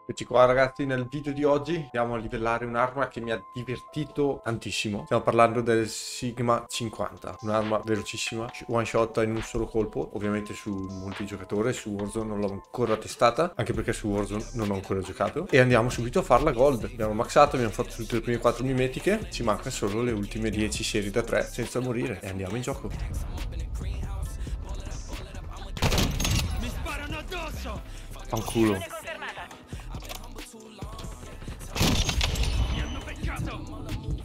Eccoci qua ragazzi, nel video di oggi andiamo a livellare un'arma che mi ha divertito tantissimo. Stiamo parlando del Sigma 50, un'arma velocissima, one shot in un solo colpo. Ovviamente su multigiocatore, su Warzone non l'ho ancora testata, anche perché su Warzone non ho ancora giocato. E andiamo subito a farla gold. Abbiamo maxato, abbiamo fatto tutte le prime 4 mimetiche, ci manca solo le ultime 10 serie da 3 senza morire. E andiamo in gioco. Mi sparano addosso! Fanculo. Mi hanno beccato!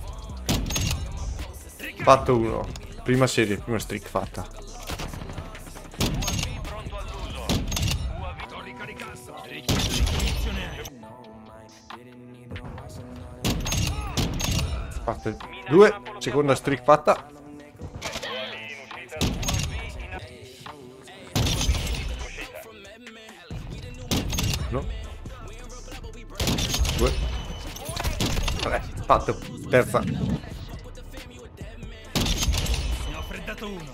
Fatto uno. Prima serie, prima streak fatta. Pronto all'uso! Sto ricaricando! Richiesto munizione! Fatte due. Seconda streak fatta. No. Due. Tre. Fatto. Terza. Ne ho freddato uno!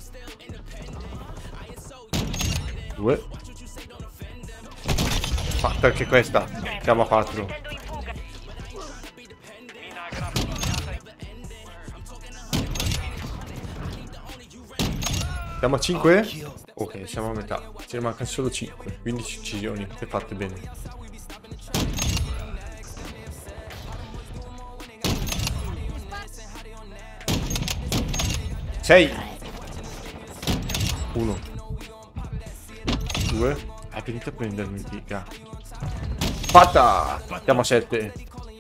Due. Fatta anche questa. Siamo a 4. Siamo a 5? Ok, siamo a metà. Ce ne mancano solo 5. 15 uccisioni. Se fatte bene. Sei. 1. 2. Venite a prendermi, figa. Fatta! Siamo a 7.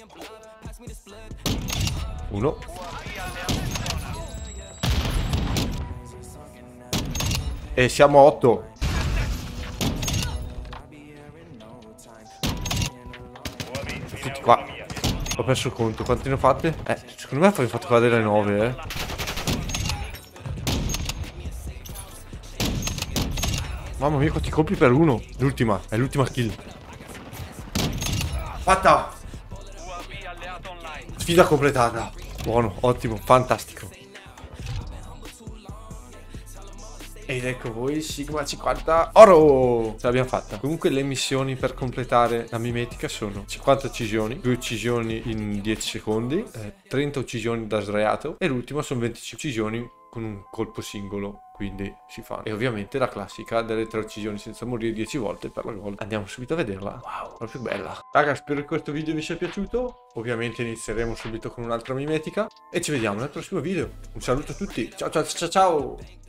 1. E siamo a 8. Tutti qua. Ho perso il conto. Quante ne ho fatte? Secondo me poi ho fatto qua delle 9, Mamma mia, quanti colpi per uno. L'ultima. È l'ultima kill. Fatta! Sfida completata. Buono, ottimo, fantastico. Ed ecco voi il Sigma 50 oro! Ce l'abbiamo fatta. Comunque le missioni per completare la mimetica sono 50 uccisioni, 2 uccisioni in 10 secondi, 30 uccisioni da sdraiato e l'ultima sono 25 uccisioni con un colpo singolo, quindi si fa. E ovviamente la classica delle 3 uccisioni senza morire 10 volte per la gold. Andiamo subito a vederla. Wow, proprio bella. Raga, spero che questo video vi sia piaciuto. Ovviamente inizieremo subito con un'altra mimetica e ci vediamo nel prossimo video. Un saluto a tutti. Ciao ciao ciao ciao!